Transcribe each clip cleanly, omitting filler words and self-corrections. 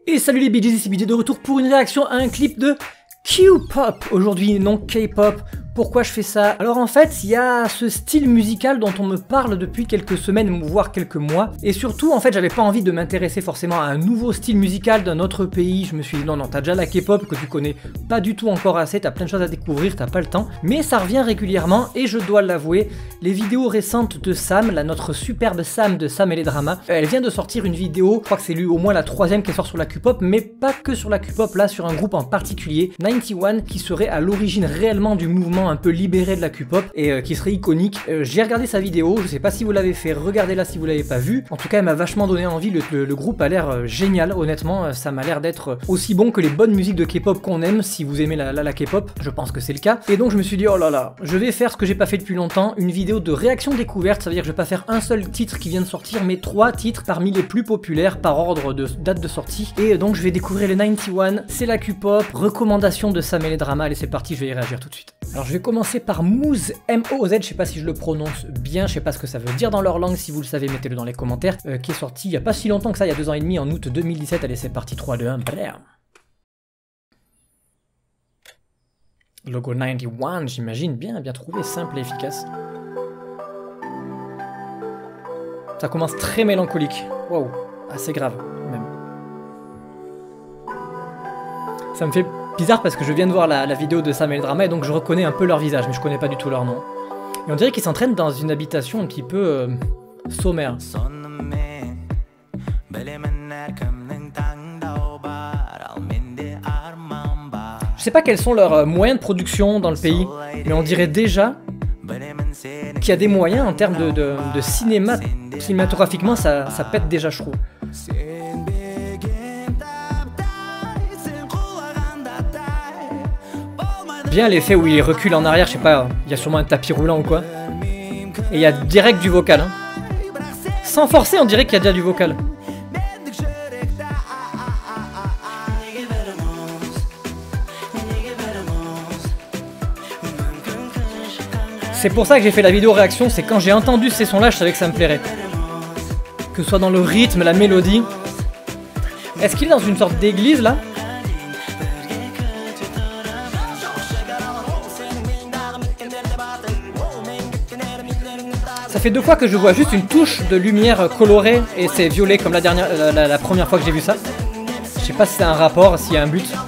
Et salut les BGs, ici BJ de retour pour une réaction à un clip de Q-pop. Aujourd'hui, non K-pop. Pourquoi je fais ça? Alors en fait, il y a ce style musical dont on me parle depuis quelques semaines, voire quelques mois. Et surtout, en fait, j'avais pas envie de m'intéresser forcément à un nouveau style musical d'un autre pays. Je me suis dit, non, t'as déjà la K-pop que tu connais pas du tout encore assez, t'as plein de choses à découvrir, t'as pas le temps. Mais ça revient régulièrement, et je dois l'avouer, les vidéos récentes de Sam, notre superbe Sam de Sam et les dramas, elle vient de sortir une vidéo, je crois que c'est lui au moins la troisième qui sort sur la Q-pop, mais pas que sur la Q-pop, là sur un groupe en particulier, 91, qui serait à l'origine réellement du mouvement un peu libéré de la Q-pop et qui serait iconique. J'ai regardé sa vidéo, je sais pas si vous l'avez fait, regardez-la si vous l'avez pas vu. En tout cas, elle m'a vachement donné envie, le groupe a l'air génial, honnêtement, ça m'a l'air d'être aussi bon que les bonnes musiques de K-pop qu'on aime, si vous aimez la K-pop, je pense que c'est le cas. Et donc je me suis dit, oh là là, je vais faire ce que j'ai pas fait depuis longtemps, une vidéo de réaction découverte, ça veut dire que je vais pas faire un seul titre qui vient de sortir, mais 3 titres parmi les plus populaires par ordre de date de sortie. Et donc je vais découvrir les 91, c'est la Q-pop, recommandation de Sam et les dramas, allez c'est parti, je vais y réagir tout de suite. Alors je vais commencer par Moz, M-O-Z, je sais pas si je le prononce bien, je sais pas ce que ça veut dire dans leur langue, si vous le savez mettez-le dans les commentaires, qui est sorti il y a pas si longtemps que ça, il y a 2 ans et demi, en août 2017, allez c'est parti, 3, 2, 1, brrr. Logo 91, j'imagine, bien trouvé, simple et efficace. Ça commence très mélancolique, wow, assez grave même. Ça me fait bizarre parce que je viens de voir la vidéo de Sam et le drama et donc je reconnais un peu leur visage, mais je connais pas du tout leur nom. Et on dirait qu'ils s'entraînent dans une habitation un petit peu sommaire. Je sais pas quels sont leurs moyens de production dans le pays, mais on dirait déjà qu'il y a des moyens en termes de cinéma. Cinématographiquement, ça pète déjà, je trouve. Bien l'effet où il recule en arrière, je sais pas, il y a sûrement un tapis roulant ou quoi. Et il y a direct du vocal. Hein. Sans forcer, on dirait qu'il y a déjà du vocal. C'est pour ça que j'ai fait la vidéo réaction, c'est quand j'ai entendu ces sons là, je savais que ça me plairait. Que ce soit dans le rythme, la mélodie. Est-ce qu'il est dans une sorte d'église là? Ça fait 2 fois que je vois juste une touche de lumière colorée et c'est violet comme la première fois que j'ai vu ça. Je sais pas si c'est un rapport, s'il y a un but.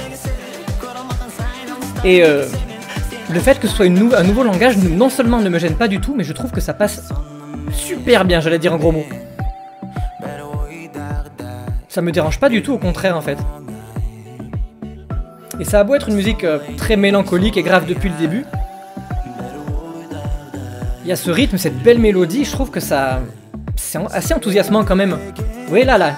Et le fait que ce soit un nouveau langage, non seulement ne me gêne pas du tout, mais je trouve que ça passe super bien, j'allais dire en gros mots. Ça me dérange pas du tout, au contraire en fait. Et ça a beau être une musique très mélancolique et grave depuis le début. Il y a ce rythme, cette belle mélodie, je trouve que ça... c'est assez enthousiasmant quand même. Vous voyez là.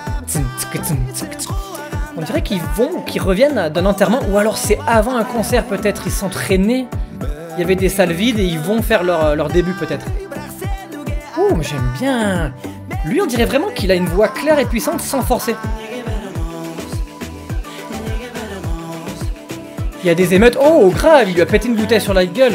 On dirait qu'ils reviennent d'un enterrement, ou alors c'est avant un concert peut-être, ils s'entraînaient. Il y avait des salles vides et ils vont faire leur début peut-être. Oh, mais j'aime bien. Lui, on dirait vraiment qu'il a une voix claire et puissante sans forcer. Il y a des émeutes. Oh, grave, il lui a pété une bouteille sur la gueule.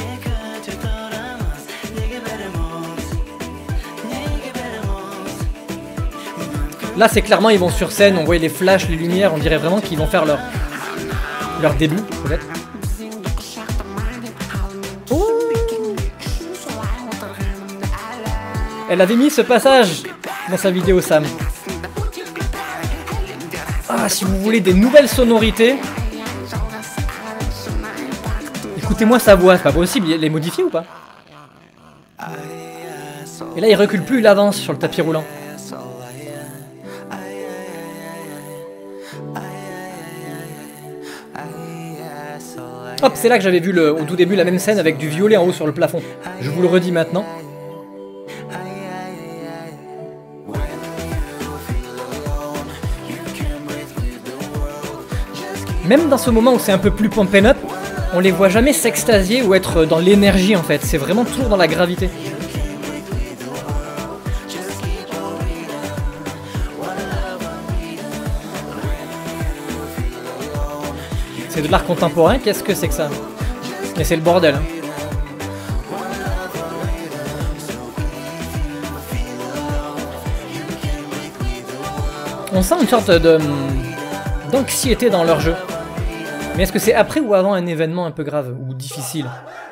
Là, c'est clairement, ils vont sur scène, on voit les flashs, les lumières, on dirait vraiment qu'ils vont faire leur début, peut-être. Oh, elle avait mis ce passage dans sa vidéo, Sam. Ah, si vous voulez des nouvelles sonorités, écoutez-moi sa voix, c'est pas possible, il est modifié ou pas? Et là, il recule plus, il avance sur le tapis roulant. Hop, c'est là que j'avais vu au tout début la même scène avec du violet en haut sur le plafond. Je vous le redis maintenant. Même dans ce moment où c'est un peu plus pump'n'up, up, on les voit jamais s'extasier ou être dans l'énergie en fait. C'est vraiment toujours dans la gravité. C'est de l'art contemporain, qu'est-ce que c'est que ça? Mais c'est le bordel. Hein. On sent une sorte d'anxiété dans leur jeu. Mais est-ce que c'est après ou avant un événement un peu grave ou difficile?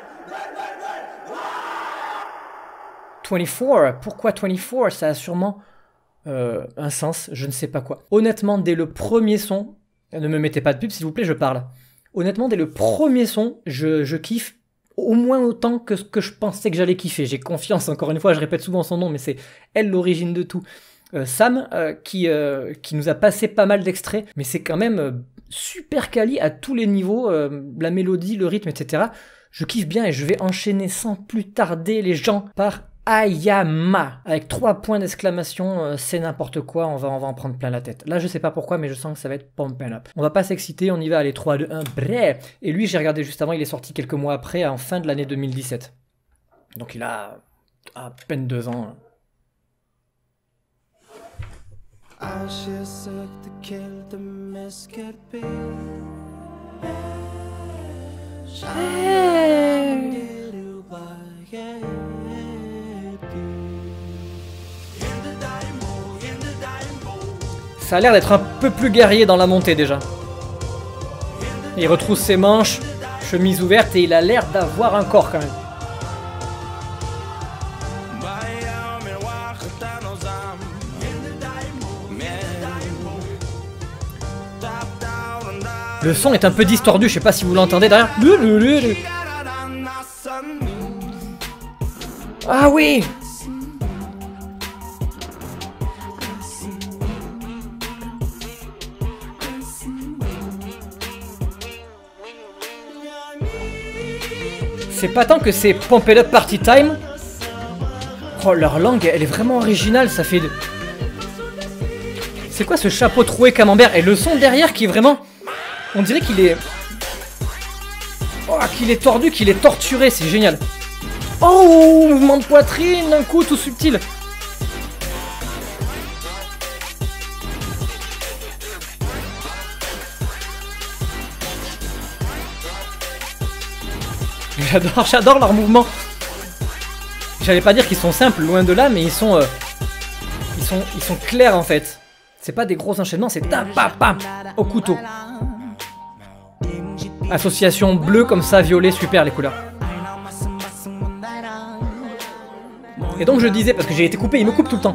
24, pourquoi 24? Ça a sûrement un sens, je ne sais pas quoi. Honnêtement, dès le premier son, ne me mettez pas de pub s'il vous plaît, je parle. Honnêtement, dès le premier son, je kiffe au moins autant que ce que je pensais que j'allais kiffer. J'ai confiance, encore une fois, je répète souvent son nom, mais c'est elle l'origine de tout. Sam, qui nous a passé pas mal d'extraits, mais c'est quand même super quali à tous les niveaux, la mélodie, le rythme, etc. Je kiffe bien et je vais enchaîner sans plus tarder les gens par Ayama, avec 3 points d'exclamation, c'est n'importe quoi, on va en prendre plein la tête. Là je sais pas pourquoi, mais je sens que ça va être pumping up. On va pas s'exciter, on y va, allez, 3, 2, 1, bref. Et lui j'ai regardé juste avant, il est sorti quelques mois après, en fin de l'année 2017. Donc il a à peine 2 ans. Ça a l'air d'être un peu plus guerrier dans la montée déjà. Il retrousse ses manches, chemise ouverte et il a l'air d'avoir un corps quand même. Le son est un peu distordu, je sais pas si vous l'entendez derrière. Ah oui! C'est pas tant que c'est Pump It Up Party Time. Oh, leur langue, elle est vraiment originale, ça fait... C'est quoi ce chapeau troué camembert? Et le son derrière qui est vraiment... On dirait qu'il est... Oh, qu'il est tordu, qu'il est torturé, c'est génial. Oh, mouvement de poitrine, d'un coup, tout subtil. J'adore leurs mouvements. J'allais pas dire qu'ils sont simples, loin de là, mais ils sont clairs en fait. C'est pas des gros enchaînements, c'est ta pa pa au couteau. Association bleu comme ça, violet, super les couleurs. Et donc je disais, parce que j'ai été coupé, il me coupe tout le temps.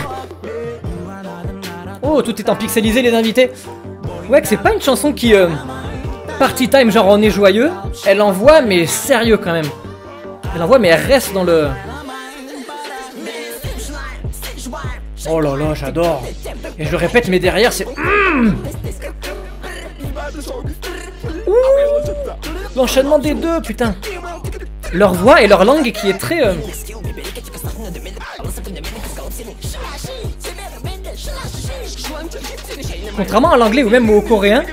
Oh, tout est en pixelisé les invités. Ouais, que c'est pas une chanson qui... Party time, genre on est joyeux. Elle envoie, mais sérieux quand même. Elle envoie, mais elle reste dans le... Oh là là, j'adore. Et je répète, mais derrière, c'est... L'enchaînement des deux, putain. Leur voix et leur langue qui est très... Contrairement à l'anglais ou même au coréen,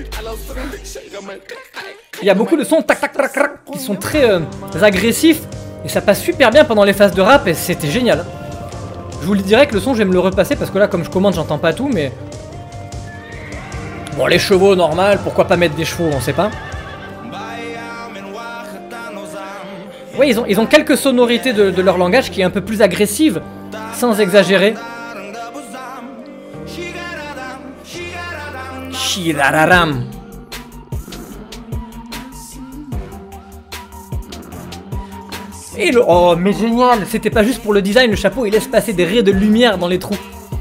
il y a beaucoup de sons tac tac tac tac qui sont très agressifs et ça passe super bien pendant les phases de rap et c'était génial. Je vous le dirais que le son je vais me le repasser parce que là comme je commande j'entends pas tout mais... Bon les chevaux normal, pourquoi pas mettre des chevaux, on sait pas. Oui ils ont quelques sonorités de leur langage qui est un peu plus agressive, sans exagérer. Shirararam. Et le... Oh mais génial. C'était pas juste pour le design, le chapeau il laisse passer des raies de lumière dans les trous.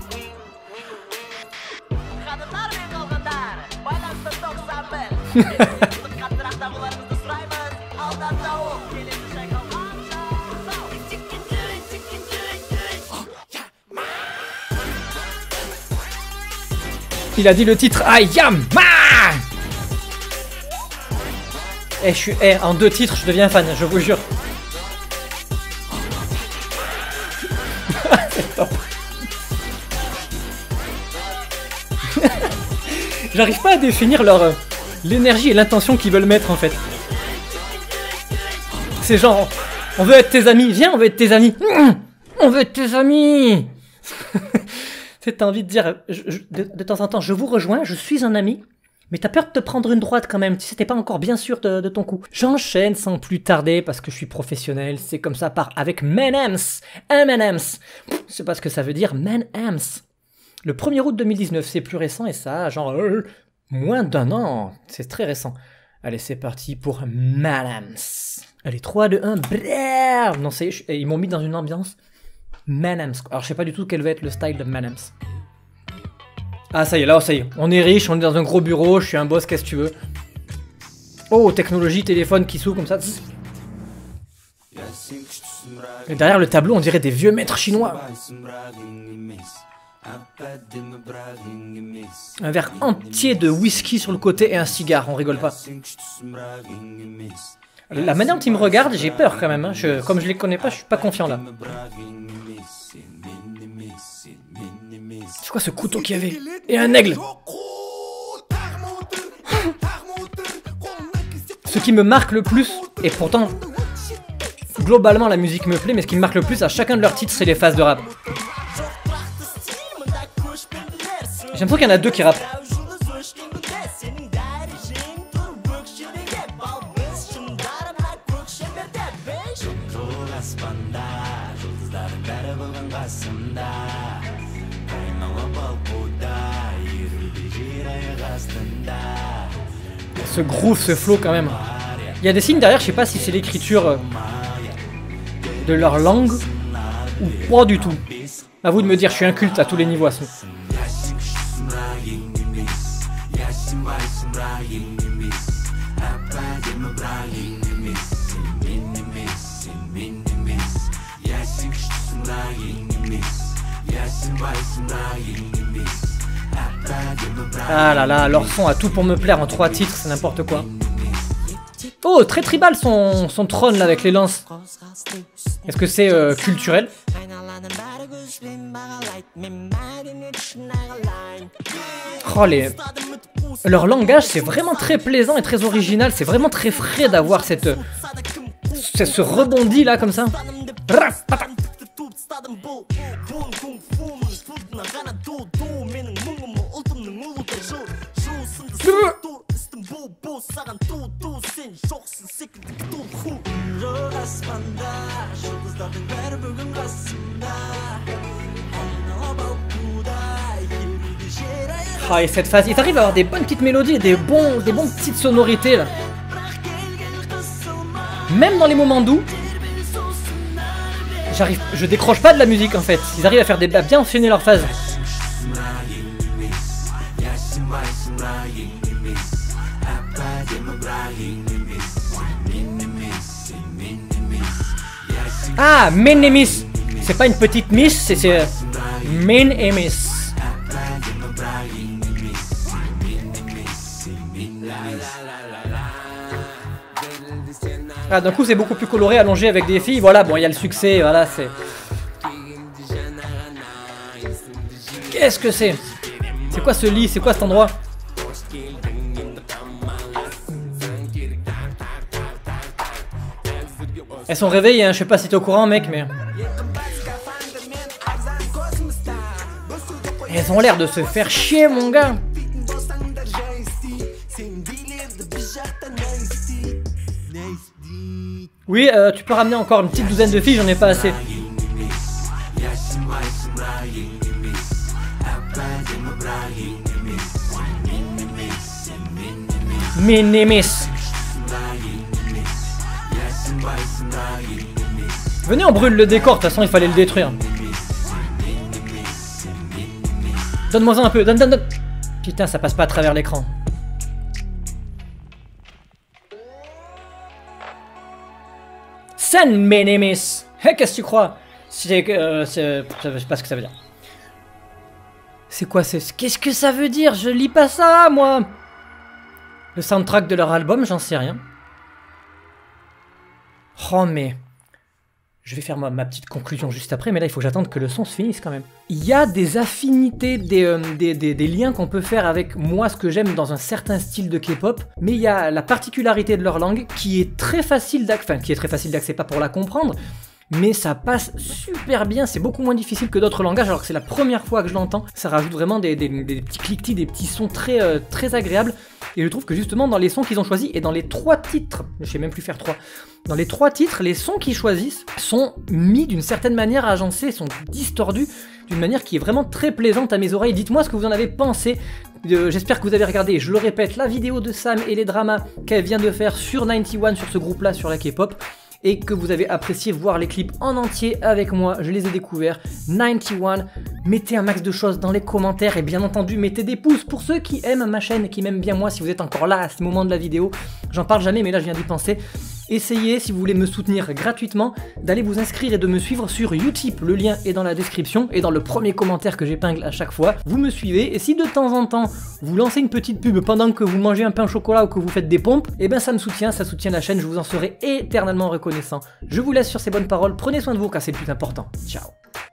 Il a dit le titre Ayama. Eh, en 2 titres, je deviens fan, je vous jure. C'est top. J'arrive pas à définir leur l'énergie et l'intention qu'ils veulent mettre en fait. C'est genre, on veut être tes amis, viens, on veut être tes amis. On veut être tes amis. T'as envie de dire, de temps en temps, je vous rejoins, je suis un ami, mais t'as peur de te prendre une droite quand même, tu sais, t'es pas encore bien sûr de ton coup. J'enchaîne sans plus tarder, parce que je suis professionnel, c'est comme ça, avec M&M's. M&M's. Je sais pas ce que ça veut dire, M&M's. Le 1er août 2019, c'est plus récent et ça a genre moins d'1 an. C'est très récent. Allez, c'est parti pour Madams. Allez, 3, 2, 1, brrr. Non, ça y est, ils m'ont mis dans une ambiance Madams. Alors, je sais pas du tout quel va être le style de Madams. Ah, ça y est, là, ça y est. On est riche, on est dans un gros bureau, je suis un boss, qu'est-ce que tu veux. Oh, technologie, téléphone qui s'ouvre comme ça. Et derrière le tableau, on dirait des vieux maîtres chinois. Un verre entier de whisky sur le côté et un cigare, on rigole pas. La manière dont ils me regardent, j'ai peur quand même. Hein. Comme je les connais pas, je suis pas confiant là. C'est quoi ce couteau qu'il y avait? Et un aigle. Ce qui me marque le plus, et pourtant, globalement la musique me plaît, mais ce qui me marque le plus à chacun de leurs titres, c'est les phases de rap. J'ai l'impression qu'il y en a deux qui rappent. Ce groove, ce flow quand même. Il y a des signes derrière, je sais pas si c'est l'écriture de leur langue ou pas du tout. À vous de me dire, je suis inculte à tous les niveaux à ce. Ah là là, leur son a tout pour me plaire en 3 titres, c'est n'importe quoi. Oh, très tribal son trône là avec les lances. Est-ce que c'est culturel? Oh, leur langage c'est vraiment très plaisant et très original, c'est vraiment très frais d'avoir ce rebondi là comme ça. Ah, et cette phase, il t'arrive à avoir des bonnes petites mélodies et des bons petites sonorités là. Même dans les moments doux, je décroche pas de la musique en fait. Ils arrivent à bien enchaîner leurs phases. Ah, Menemis. C'est pas une petite miss, c'est Menemis. Ah, d'un coup c'est beaucoup plus coloré, allongé avec des filles, voilà, bon il y a le succès, voilà, c'est... Qu'est-ce que c'est? C'est quoi ce lit? C'est quoi cet endroit? Elles sont réveillées, hein, je sais pas si t'es au courant mec, mais... Elles ont l'air de se faire chier mon gars. Oui, tu peux ramener encore une petite douzaine de filles, j'en ai pas assez. Menemis. Venez, on brûle le décor, de toute façon il fallait le détruire. Donne-moi un peu, donne. Putain, ça passe pas à travers l'écran. Sen Menemis. Hey, qu'est-ce que tu crois? Je sais pas ce que ça veut dire. C'est quoi? Qu'est-ce que ça veut dire? Je lis pas ça, moi. Le soundtrack de leur album, j'en sais rien. Oh, mais... Je vais faire ma petite conclusion juste après, mais là, il faut que j'attende que le son se finisse quand même. Il y a des affinités, des liens qu'on peut faire avec moi, ce que j'aime dans un certain style de K-pop, mais il y a la particularité de leur langue qui est très facile d'accès, pas pour la comprendre, mais ça passe super bien, c'est beaucoup moins difficile que d'autres langages, alors que c'est la première fois que je l'entends. Ça rajoute vraiment des petits cliquetis, des petits sons très agréables. Et je trouve que justement dans les sons qu'ils ont choisis, et dans les 3 titres, je sais même plus faire 3, dans les 3 titres, les sons qu'ils choisissent sont mis d'une certaine manière agencés, sont distordus d'une manière qui est vraiment très plaisante à mes oreilles. Dites-moi ce que vous en avez pensé. J'espère que vous avez regardé, je le répète, la vidéo de Sam et les dramas qu'elle vient de faire sur 91, sur ce groupe-là, sur la K-pop, et que vous avez apprécié voir les clips en entier avec moi, je les ai découverts. 91, mettez un max de choses dans les commentaires, et bien entendu, mettez des pouces pour ceux qui aiment ma chaîne, qui m'aiment bien moi, si vous êtes encore là à ce moment de la vidéo. J'en parle jamais, mais là je viens d'y penser. Essayez, si vous voulez me soutenir gratuitement, d'aller vous inscrire et de me suivre sur Utip. Le lien est dans la description et dans le premier commentaire que j'épingle à chaque fois. Vous me suivez, et si de temps en temps vous lancez une petite pub pendant que vous mangez un pain au chocolat ou que vous faites des pompes, et ben ça me soutient, ça soutient la chaîne, je vous en serai éternellement reconnaissant. Je vous laisse sur ces bonnes paroles, prenez soin de vous car c'est le plus important. Ciao.